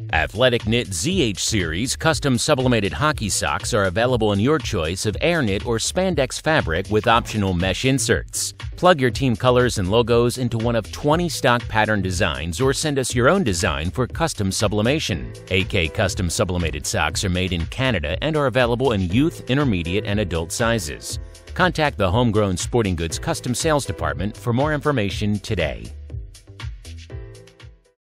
Athletic Knit ZH Series custom sublimated hockey socks are available in your choice of air knit or spandex fabric with optional mesh inserts. Plug your team colors and logos into one of 20 stock pattern designs or send us your own design for custom sublimation. AK custom sublimated socks are made in Canada and are available in youth, intermediate, and adult sizes. Contact the Homegrown Sporting Goods Custom Sales Department for more information today.